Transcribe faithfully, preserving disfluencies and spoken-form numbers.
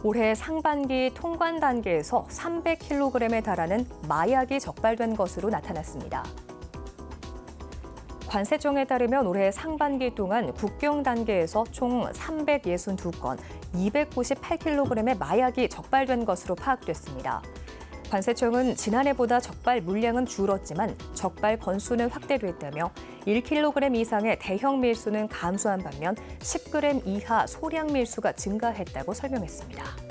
올해 상반기 통관 단계에서 삼백 킬로그램에 달하는 마약이 적발된 것으로 나타났습니다. 관세청에 따르면 올해 상반기 동안 국경 단계에서 총 삼백육십이 건, 이백구십팔 킬로그램의 마약이 적발된 것으로 파악됐습니다. 관세청은 지난해보다 적발 물량은 줄었지만 적발 건수는 확대됐다며 일 킬로그램 이상의 대형 밀수는 감소한 반면 십 그램 이하 소량 밀수가 증가했다고 설명했습니다.